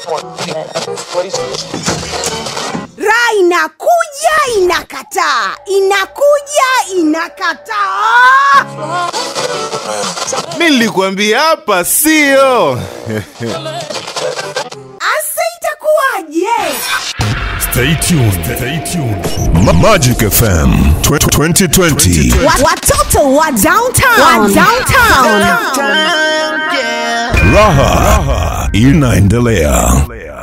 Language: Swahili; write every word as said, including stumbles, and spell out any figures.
Ra inakuja inakataa, inakuja inakataa. Mimi nilikwambia hapa sio. Asa itakuwaje? Stay tuned, stay tuned. Magic F M twenty twenty. Watoto wa downtown, wa downtown. Raha, Raha inaendelea.